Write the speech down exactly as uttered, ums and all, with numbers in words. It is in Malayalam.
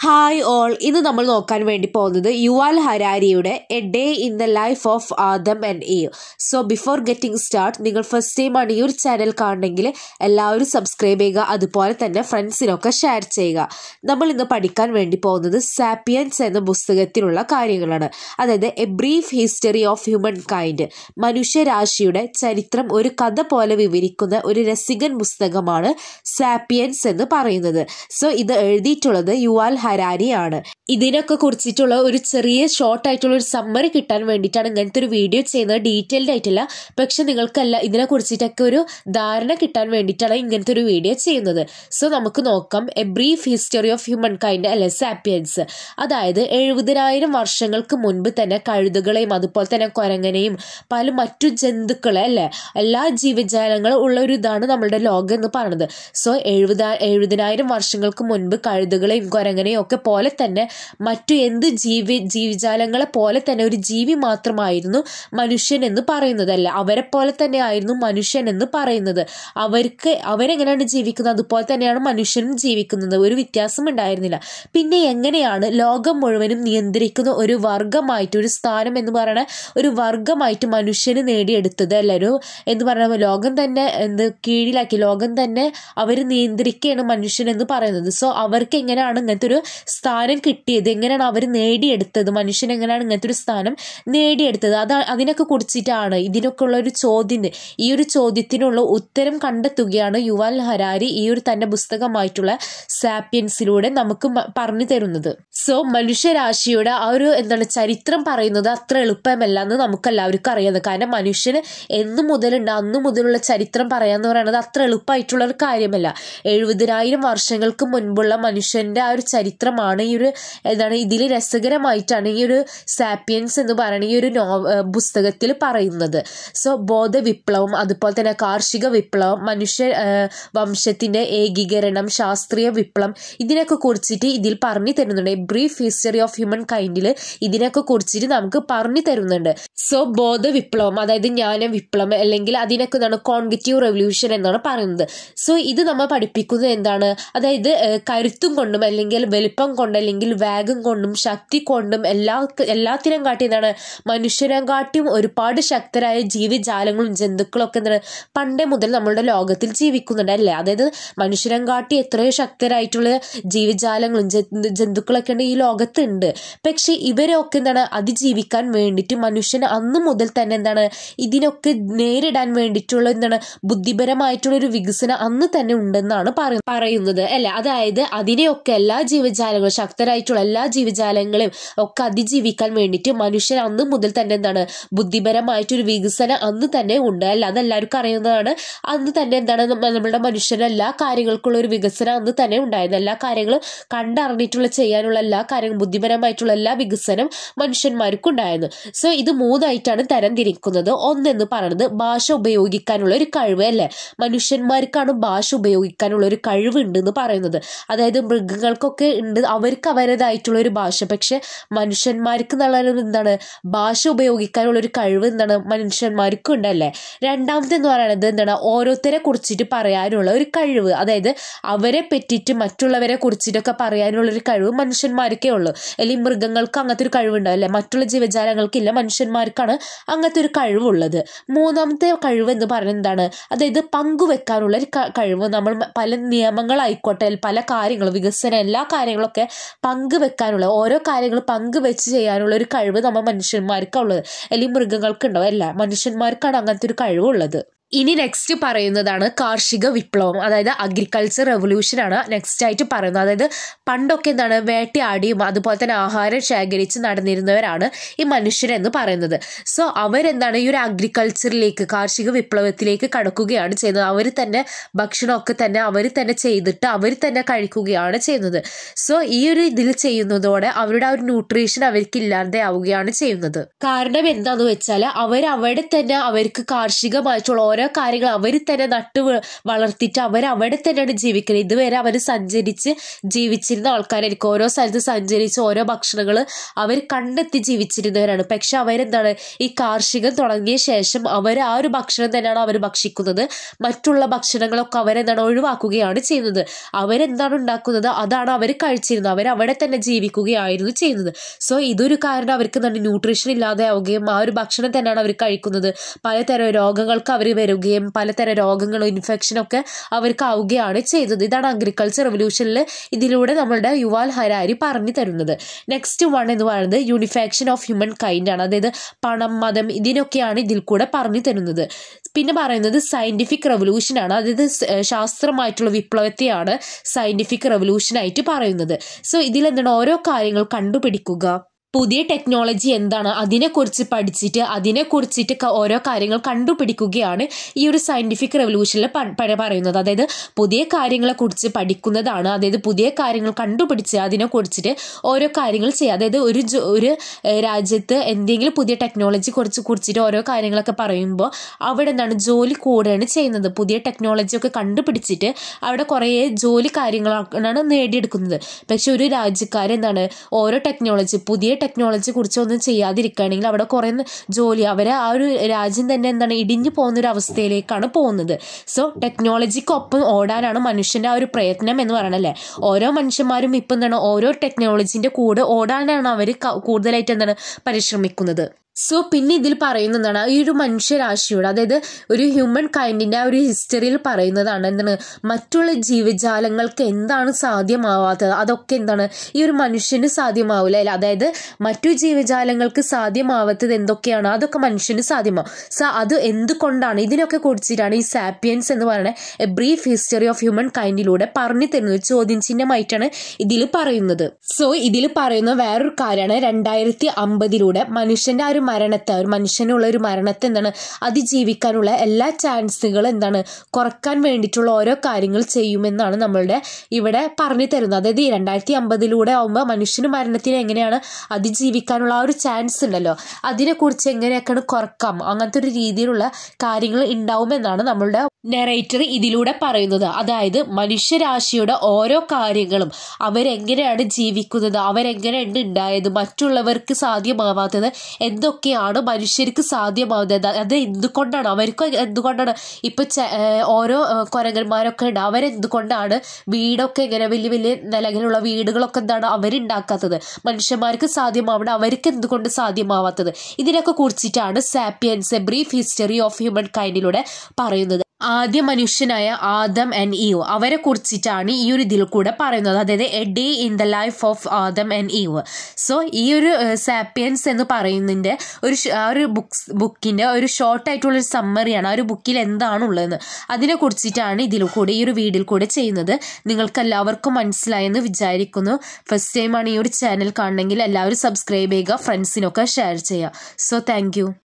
ഹായ് ഓൾ, ഇന്ന് നമ്മൾ നോക്കാൻ വേണ്ടി പോകുന്നത് യുവാൽ ഹരാരിയുടെ a day in the life of Adam and Eve. So before getting start, നിങ്ങൾ ഫസ്റ്റ് ടൈമാണ് ഈ ഒരു ചാനൽ കാണണമെങ്കിൽ എല്ലാവരും സബ്സ്ക്രൈബ് ചെയ്യുക, അതുപോലെ തന്നെ ഫ്രണ്ട്സിനൊക്കെ ഷെയർ ചെയ്യുക. നമ്മൾ ഇന്ന് പഠിക്കാൻ വേണ്ടി പോകുന്നത് സാപ്പിയൻസ് എന്ന പുസ്തകത്തിലുള്ള കാര്യങ്ങളാണ്. അതായത് a brief history of humankind, മനുഷ്യരാശിയുടെ ചരിത്രം ഒരു കഥ പോലെ വിവരിക്കുന്ന ഒരു രസികൻ പുസ്തകമാണ് സാപ്പിയൻസ് എന്ന് പറയുന്നത്. സോ ഇത് എഴുതിയിട്ടുള്ളത് യുവാൽ ഹരാരിയാണ്. ഇതിനൊക്കെ കുറിച്ചിട്ടുള്ള ഒരു ചെറിയ ഷോർട്ട് ആയിട്ടുള്ള ഒരു സമ്മറി കിട്ടാൻ വേണ്ടിയിട്ടാണ് ഇങ്ങനത്തെ ഒരു വീഡിയോ ചെയ്യുന്നത്. ഡീറ്റെയിൽഡ് ആയിട്ടില്ല, പക്ഷെ നിങ്ങൾക്കല്ല ഇതിനെ കുറിച്ചിട്ടൊക്കെ ഒരു ധാരണ കിട്ടാൻ വേണ്ടിയിട്ടാണ് ഇങ്ങനത്തെ ഒരു വീഡിയോ ചെയ്യുന്നത്. സോ നമുക്ക് നോക്കാം. A brief history of humankind അല്ലെ സാപ്പിയൻസ്. അതായത് എഴുപതിനായിരം വർഷങ്ങൾക്ക് മുൻപ് തന്നെ കഴുതുകളെയും അതുപോലെ തന്നെ കുരങ്ങനെയും പല മറ്റു ജന്തുക്കളെ അല്ലെ എല്ലാ ജീവജാലങ്ങളും ഉള്ള ഒരു ഇതാണ് നമ്മളുടെ ലോകം എന്ന് പറയുന്നത്. സോ എഴുപതാ എഴുപതിനായിരം വർഷങ്ങൾക്ക് മുൻപ് കഴുതുകളെയും കുരങ്ങനെയും ഒക്കെ പോലെ തന്നെ മറ്റു എന്ത് ജീവി ജീവജാലങ്ങളെ പോലെ തന്നെ ഒരു ജീവി മാത്രമായിരുന്നു മനുഷ്യൻ എന്ന് പറയുന്നതല്ല, അവരെ പോലെ തന്നെ ആയിരുന്നു മനുഷ്യൻ എന്ന് പറയുന്നത്. അവർക്ക് അവരെങ്ങനെയാണ് ജീവിക്കുന്നത് അതുപോലെ തന്നെയാണ് മനുഷ്യനും ജീവിക്കുന്നത്, ഒരു വ്യത്യാസം ഉണ്ടായിരുന്നില്ല. പിന്നെ എങ്ങനെയാണ് ലോകം മുഴുവനും നിയന്ത്രിക്കുന്ന ഒരു വർഗമായിട്ട്, ഒരു സ്ഥാനം എന്ന് പറയുന്ന ഒരു വർഗമായിട്ട് മനുഷ്യന് നേടിയെടുത്തത് അല്ല, ഒരു എന്ന് പറയുന്ന ലോകം തന്നെ എന്ത് കീഴിലാക്കി, ലോകം തന്നെ അവർ നിയന്ത്രിക്കുകയാണ് മനുഷ്യൻ എന്ന് പറയുന്നത്. സോ അവർക്ക് എങ്ങനെയാണ് ഇങ്ങനത്തെ ഒരു സ്ഥാനം കിട്ടിയത്, എങ്ങനെയാണ് അവർ നേടിയെടുത്തത്, മനുഷ്യൻ എങ്ങനെയാണ് ഇങ്ങനത്തെ ഒരു സ്ഥാനം നേടിയെടുത്തത്, അതാ അതിനൊക്കെ കുറിച്ചിട്ടാണ് ഇതിനൊക്കെ ഉള്ള ഒരു ചോദ്യം. ഈ ഒരു ചോദ്യത്തിനുള്ള ഉത്തരം കണ്ടെത്തുകയാണ് യുവാൽ ഹരാരി ഈ ഒരു തന്റെ പുസ്തകമായിട്ടുള്ള സാപ്പിയൻസിലൂടെ നമുക്ക് പറഞ്ഞു തരുന്നത്. സോ മനുഷ്യരാശിയുടെ ആ ഒരു എന്താണ് ചരിത്രം പറയുന്നത് അത്ര എളുപ്പമല്ല എന്ന് നമുക്ക് എല്ലാവർക്കും അറിയാം. കാരണം മനുഷ്യന് എന്നു മുതലുണ്ട് അന്നു മുതലുള്ള ചരിത്രം പറയാന്ന് പറയുന്നത് അത്ര എളുപ്പമായിട്ടുള്ള ഒരു കാര്യമല്ല. എഴുപതിനായിരം വർഷങ്ങൾക്ക് മുൻപുള്ള മനുഷ്യന്റെ ആ ഒരു ചരിത്രമാണ് ഈ ഒരു എന്താണ് ഇതിൽ രസകരമായിട്ടാണ് ഈ ഒരു സാപ്പിയൻസ് എന്ന് പറയുന്ന ഈ ഒരു നോ പുസ്തകത്തിൽ പറയുന്നത്. സോ ബോധ വിപ്ലവം, അതുപോലെ തന്നെ കാർഷിക വിപ്ലവം, മനുഷ്യ വംശത്തിന്റെ ഏകീകരണം, ശാസ്ത്രീയ വിപ്ലവം, ഇതിനൊക്കെ കുറിച്ചിട്ട് ഇതിൽ പറഞ്ഞു തരുന്നുണ്ട്. ബ്രീഫ് ഹിസ്റ്ററി ഓഫ് ഹ്യൂമൻ കൈൻഡിൽ ഇതിനൊക്കെ കുറിച്ചിട്ട് നമുക്ക് പറഞ്ഞു തരുന്നുണ്ട്. സോ ബോധ വിപ്ലവം അതായത് ജ്ഞാന വിപ്ലവം അല്ലെങ്കിൽ അതിനൊക്കെ എന്താണ് കോൺഗറ്റീവ് റെവല്യൂഷൻ എന്നാണ് പറയുന്നത്. സോ ഇത് നമ്മൾ പഠിപ്പിക്കുന്നത് എന്താണ്, അതായത് കരുത്തും കൊണ്ടും അല്ലെങ്കിൽ വലിപ്പം കൊണ്ട് അല്ലെങ്കിൽ വേഗം കൊണ്ടും ശക്തി കൊണ്ടും എല്ലാ എല്ലാത്തിനും കാട്ടി എന്താണ് മനുഷ്യനെ കാട്ടിയും ഒരുപാട് ശക്തരായ ജീവജാലങ്ങളും ജന്തുക്കളും ഒക്കെ എന്താണ് പണ്ടേ മുതൽ നമ്മളുടെ ലോകത്തിൽ ജീവിക്കുന്നുണ്ട് അല്ലേ. അതായത് മനുഷ്യനെ കാട്ടി എത്രയോ ശക്തരായിട്ടുള്ള ജീവജാലങ്ങളും ജന്തുക്കളൊക്കെ ഉണ്ട് ഈ ലോകത്തുണ്ട്. പക്ഷെ ഇവരൊക്കെ എന്താണ് അതിജീവിക്കാൻ വേണ്ടിയിട്ട് മനുഷ്യന് അന്ന് മുതൽ തന്നെ എന്താണ് ഇതിനൊക്കെ നേരിടാൻ വേണ്ടിയിട്ടുള്ള എന്താണ് ബുദ്ധിപരമായിട്ടുള്ള ഒരു വികസനം അന്ന് തന്നെ ഉണ്ടെന്നാണ് പറയുന്നത് അല്ലെ. അതായത് അതിനെയൊക്കെ എല്ലാ ജീവജാലങ്ങളും ശക്തരായിട്ടുള്ള എല്ലാ ജീവജാലങ്ങളെയും ഒക്കെ അതിജീവിക്കാൻ വേണ്ടിയിട്ട് മനുഷ്യൻ അന്ന് മുതൽ തന്നെ എന്താണ് ബുദ്ധിപരമായിട്ടൊരു വികസനം അന്ന് തന്നെ ഉണ്ട് അല്ല. അതെല്ലാവർക്കും അറിയുന്നതാണ്. അന്ന് തന്നെ എന്താണ് നമ്മളുടെ മനുഷ്യന് എല്ലാ കാര്യങ്ങൾക്കുള്ള ഒരു വികസനം അന്ന് തന്നെ ഉണ്ടായിരുന്നു. എല്ലാ കാര്യങ്ങളും കണ്ടറിഞ്ഞിട്ടുള്ള ചെയ്യാനുള്ള എല്ലാ കാര്യങ്ങളും ബുദ്ധിപരമായിട്ടുള്ള എല്ലാ വികസനം മനുഷ്യന്മാർക്കും ഉണ്ടായിരുന്നു. സോ ഇത് മൂന്നായിട്ടാണ് തരം തിരിക്കുന്നത്. ഒന്നെന്ന് പറയുന്നത് ഭാഷ ഉപയോഗിക്കാനുള്ള ഒരു കഴിവ് അല്ലെ. മനുഷ്യന്മാർക്കാണ് ഭാഷ ഉപയോഗിക്കാനുള്ള ഒരു കഴിവ് ഉണ്ട് എന്ന് പറയുന്നത്. അതായത് മൃഗങ്ങൾക്കൊക്കെ ഉണ്ട് അവർക്ക് അവരുടേതായിട്ടുള്ള ഒരു ഭാഷ, പക്ഷെ മനുഷ്യന്മാർക്ക് എന്നുള്ള എന്താണ് ഭാഷ ഉപയോഗിക്കാനുള്ള ഒരു കഴിവ് എന്താണ് മനുഷ്യന്മാർക്കും ഉണ്ടല്ലേ. രണ്ടാമത്തെ എന്ന് പറയുന്നത് എന്താണ് ഓരോരുത്തരെ കുറിച്ചിട്ട് പറയാനുള്ള ഒരു കഴിവ്, അതായത് അവരെ പറ്റിയിട്ട് മറ്റുള്ളവരെ കുറിച്ചിട്ടൊക്കെ പറയാനുള്ള ഒരു കഴിവ് മനുഷ്യന്മാർക്കേ ഉള്ളൂ. അല്ലെങ്കിൽ മൃഗങ്ങൾക്ക് അങ്ങനത്തെ ഒരു കഴിവുണ്ടാവും അല്ലെ, മറ്റുള്ള ജീവജാലങ്ങൾക്കില്ല, മനുഷ്യന്മാർക്കാണ് അങ്ങനത്തെ ഒരു കഴിവുള്ളത്. മൂന്നാമത്തെ കഴിവ് എന്ന് പറയുന്നത് എന്താണ്, അതായത് പങ്കുവെക്കാനുള്ള ഒരു കഴിവ്. നമ്മൾ പല നിയമങ്ങളായിക്കോട്ടെ പല കാര്യങ്ങളും വികസനം എല്ലാ കാര്യങ്ങളൊക്കെ പങ്കുവെക്കാനുള്ള ഓരോ കാര്യങ്ങൾ പങ്കുവെച്ച് ചെയ്യാനുള്ള ഒരു കഴിവ് നമ്മൾ മനുഷ്യന്മാർക്കുള്ളത്, അല്ലെങ്കിൽ മൃഗങ്ങൾക്ക് ഉണ്ടാവും അല്ല, മനുഷ്യന്മാർക്കാണ് അങ്ങനത്തെ ഒരു കഴിവുള്ളത്. ഇനി നെക്സ്റ്റ് പറയുന്നതാണ് കാർഷിക വിപ്ലവം, അതായത് അഗ്രികൾച്ചർ റെവല്യൂഷൻ ആണ് നെക്സ്റ്റ് ആയിട്ട് പറയുന്നത്. അതായത് പണ്ടൊക്കെ എന്താണ് വേട്ടയാടിയും അതുപോലെ തന്നെ ആഹാരം ശേഖരിച്ച് നടന്നിരുന്നവരാണ് ഈ മനുഷ്യരെന്ന് പറയുന്നത്. സോ അവരെന്താണ് ഈ ഒരു അഗ്രികൾച്ചറിലേക്ക് കാർഷിക വിപ്ലവത്തിലേക്ക് കടക്കുകയാണ് ചെയ്യുന്നത്. അവർ തന്നെ ഭക്ഷണമൊക്കെ തന്നെ അവർ തന്നെ ചെയ്തിട്ട് അവർ തന്നെ കഴിക്കുകയാണ് ചെയ്യുന്നത്. സോ ഈ ഒരു ഇതിൽ ചെയ്യുന്നതോടെ അവരുടെ ആ ഒരു ന്യൂട്രീഷൻ അവർക്ക് ഇല്ലാതെ ആവുകയാണ് ചെയ്യുന്നത്. കാരണം എന്താന്ന് വെച്ചാൽ അവർ അവിടെ തന്നെ അവർക്ക് കാർഷികമായിട്ടുള്ള ഓരോ കാര്യങ്ങൾ അവർ തന്നെ നട്ടു വളർത്തിയിട്ട് അവർ അവിടെ തന്നെയാണ് ജീവിക്കുന്നത്. ഇതുവരെ അവർ സഞ്ചരിച്ച് ജീവിച്ചിരുന്ന ആൾക്കാരായിരിക്കും. ഓരോ സ്ഥലത്ത് സഞ്ചരിച്ച് ഓരോ ഭക്ഷണങ്ങൾ അവർ കണ്ടെത്തി ജീവിച്ചിരുന്നവരാണ്. പക്ഷെ അവരെന്താണ് ഈ കാർഷികം തുടങ്ങിയ ശേഷം അവർ ആ ഒരു ഭക്ഷണം തന്നെയാണ് അവർ ഭക്ഷിക്കുന്നത്. മറ്റുള്ള ഭക്ഷണങ്ങളൊക്കെ അവരെന്താണ് ഒഴിവാക്കുകയാണ് ചെയ്യുന്നത്. അവരെന്താണ് ഉണ്ടാക്കുന്നത് അതാണ് അവർ കഴിച്ചിരുന്നത്. അവർ അവിടെ തന്നെ ജീവിക്കുകയായിരുന്നു ചെയ്യുന്നത്. സോ ഇതൊരു കാരണം അവർക്ക് എന്താണ് ന്യൂട്രീഷൻ ഇല്ലാതെ ആവുകയും ആ ഒരു ഭക്ഷണം തന്നെയാണ് അവർ കഴിക്കുന്നത്. പലതരം രോഗങ്ങൾക്ക് അവർ വരികയും പലതരം രോഗങ്ങളും ഇൻഫെക്ഷനൊക്കെ അവർക്ക് ആവുകയാണ് ചെയ്തത്. ഇതാണ് അഗ്രികൾച്ചർ റെവല്യൂഷനിൽ ഇതിലൂടെ നമ്മളുടെ യുവാൽ ഹരാരി പറഞ്ഞു തരുന്നത്. നെക്സ്റ്റ് വൺ എന്ന് പറയുന്നത് യൂണിഫിക്കേഷൻ ഓഫ് ഹ്യൂമൻ കൈൻഡ് ആണ്. അതായത് പണം, മതം, ഇതിനൊക്കെയാണ് ഇതിൽ കൂടെ പറഞ്ഞു തരുന്നത്. പിന്നെ പറയുന്നത് സയന്റിഫിക് റെവല്യൂഷൻ ആണ്. അതായത് ശാസ്ത്രമായിട്ടുള്ള വിപ്ലവത്തെയാണ് സയന്റിഫിക് റെവല്യൂഷൻ ആയിട്ട് പറയുന്നത്. സോ ഇതിലെന്താണ് ഓരോ കാര്യങ്ങൾ കണ്ടുപിടിക്കുക, പുതിയ ടെക്നോളജി എന്താണ് അതിനെക്കുറിച്ച് പഠിച്ചിട്ട് അതിനെക്കുറിച്ചിട്ട് ഓരോ കാര്യങ്ങൾ കണ്ടുപിടിക്കുകയാണ് ഈ ഒരു സയന്റിഫിക് റെവല്യൂഷനിൽ പറയുന്നത്. അതായത് പുതിയ കാര്യങ്ങളെക്കുറിച്ച് പഠിക്കുന്നതാണ്. അതായത് പുതിയ കാര്യങ്ങൾ കണ്ടുപിടിച്ച് അതിനെക്കുറിച്ചിട്ട് ഓരോ കാര്യങ്ങൾ ചെയ്യുക. അതായത് ഒരു ഒരു രാജ്യത്ത് എന്തെങ്കിലും പുതിയ ടെക്നോളജി കുറിച്ച് കുറിച്ചിട്ട് ഓരോ കാര്യങ്ങളൊക്കെ പറയുമ്പോൾ അവിടെ എന്താണ് ജോലി കൂടുകയാണ് ചെയ്യുന്നത്. പുതിയ ടെക്നോളജിയൊക്കെ കണ്ടുപിടിച്ചിട്ട് അവിടെ കുറേ ജോലി കാര്യങ്ങളാണ് നേടിയെടുക്കുന്നത്. പക്ഷെ ഒരു രാജ്യക്കാരെന്താണ് ഓരോ ടെക്നോളജി പുതിയ ടെക്നോളജിയെ കുറിച്ച് ഒന്നും ചെയ്യാതിരിക്കുകയാണെങ്കിൽ അവിടെ കുറേ ജോലി അവരെ ആ ഒരു രാജ്യം തന്നെ എന്താണ് ഇടിഞ്ഞു പോകുന്ന ഒരു അവസ്ഥയിലേക്കാണ് പോകുന്നത്. സോ ടെക്നോളജിക്കൊപ്പം ഓടാനാണ് മനുഷ്യൻ്റെ ആ ഒരു പ്രയത്നം എന്ന് പറയണല്ലേ. ഓരോ മനുഷ്യന്മാരും ഇപ്പം എന്താണ് ഓരോ ടെക്നോളജിൻ്റെ കൂടെ ഓടാനാണ് അവർ കൂടുതലായിട്ട് എന്താണ് പരിശ്രമിക്കുന്നത്. സോ പിന്നെ ഇതിൽ പറയുന്നതാണ് ഈ ഒരു മനുഷ്യരാശിയുടെ അതായത് ഒരു ഹ്യൂമൻ കൈൻഡിൻ്റെ ആ ഒരു ഹിസ്റ്ററിയിൽ പറയുന്നതാണ് എന്താണ് മറ്റുള്ള ജീവജാലങ്ങൾക്ക് എന്താണ് സാധ്യമാവാത്തത് അതൊക്കെ എന്താണ് ഈ ഒരു മനുഷ്യന് സാധ്യമാവില്ല അല്ലേ. അതായത് മറ്റു ജീവജാലങ്ങൾക്ക് സാധ്യമാവാത്തത് എന്തൊക്കെയാണ് അതൊക്കെ മനുഷ്യന് സാധ്യമാവും. സോ അത് എന്തുകൊണ്ടാണ് ഇതിനൊക്കെ കുറിച്ചിട്ടാണ് ഈ സാപ്പിയൻസ് എന്ന് പറയുന്നത് എ ബ്രീഫ് ഹിസ്റ്ററി ഓഫ് ഹ്യൂമൻ കൈൻഡിലൂടെ പറഞ്ഞു തരുന്നത്. ചോദ്യം ചിഹ്നമായിട്ടാണ് ഇതിൽ പറയുന്നത്. സോ ഇതിൽ പറയുന്ന വേറൊരു കാര്യമാണ് രണ്ടായിരത്തി അമ്പതിലൂടെ മനുഷ്യൻ്റെ ആ ഒരു മരണത്തെ ഒരു മനുഷ്യനുള്ള ഒരു മരണത്തെ എന്താണ് അതിജീവിക്കാനുള്ള എല്ലാ ചാൻസുകളും എന്താണ് കുറക്കാൻ വേണ്ടിയിട്ടുള്ള ഓരോ കാര്യങ്ങൾ ചെയ്യുമെന്നാണ് നമ്മളുടെ ഇവിടെ പറഞ്ഞു തരുന്നത്. അതായത് ഈ രണ്ടായിരത്തി അമ്പതിലൂടെ ആകുമ്പോൾ മനുഷ്യന് മരണത്തിന് എങ്ങനെയാണ് അതിജീവിക്കാനുള്ള ആ ഒരു ചാൻസ് ഉണ്ടല്ലോ അതിനെക്കുറിച്ച് എങ്ങനെയൊക്കെയാണ് കുറക്കാം അങ്ങനത്തെ ഒരു രീതിയിലുള്ള കാര്യങ്ങൾ ഉണ്ടാവുമെന്നാണ് നമ്മളുടെ നെറേറ്റർ ഇതിലൂടെ പറയുന്നത്. അതായത് മനുഷ്യരാശിയുടെ ഓരോ കാര്യങ്ങളും അവരെങ്ങനെയാണ് ജീവിക്കുന്നത്, അവരെങ്ങനെയാണ് ഉണ്ടായത്, മറ്റുള്ളവർക്ക് സാധ്യമാവാത്തത് എന്തൊക്കെയാണ് മനുഷ്യർക്ക് സാധ്യമാവുന്നത്, അത് എന്തുകൊണ്ടാണ് അവർക്ക് എന്തുകൊണ്ടാണ് ഇപ്പൊ ഓരോ കുരങ്ങന്മാരൊക്കെ ഉണ്ട് അവരെന്തുകൊണ്ടാണ് വീടൊക്കെ ഇങ്ങനെ വലിയ വലിയ നിലകളുള്ള വീടുകളൊക്കെ എന്താണ് അവരുണ്ടാക്കാത്തത്, മനുഷ്യന്മാർക്ക് സാധ്യമാവണം അവർക്ക് എന്തുകൊണ്ട് സാധ്യമാവാത്തത്, ഇതിനൊക്കെ കുറിച്ചിട്ടാണ് Sapiens a brief history of ഹ്യൂമൻ കൈൻഡിലൂടെ പറയുന്നത്. ആദ്യ മനുഷ്യനായ ആദം ആൻഡ് ഈവ് അവരെ കുറിച്ചിട്ടാണ് ഈ ഒരു ഇതിൽ കൂടെ പറയുന്നത്. അതായത് a day in the life of Adam and Eve. So ഈ ഒരു സാപ്പിയൻസ് എന്ന് പറയുന്നതിൻ്റെ ഒരു ആ ഒരു ബുക്സ് ബുക്കിൻ്റെ ഒരു ഷോർട്ടായിട്ടുള്ളൊരു സമ്മറിയാണ്. ആ ഒരു ബുക്കിൽ എന്താണുള്ളതെന്ന് അതിനെ കുറിച്ചിട്ടാണ് ഇതിൽ കൂടെ ഈ ഒരു വീഡിയോയിൽ കൂടെ ചെയ്യുന്നത്. നിങ്ങൾക്ക് എല്ലാവർക്കും മനസ്സിലായെന്ന് വിചാരിക്കുന്നു. ഫസ്റ്റ് ടൈമാണ് ഈ ഒരു ചാനൽ കാണണമെങ്കിൽ എല്ലാവരും സബ്സ്ക്രൈബ് ചെയ്യുക, ഫ്രണ്ട്സിനൊക്കെ ഷെയർ ചെയ്യുക. So thank U.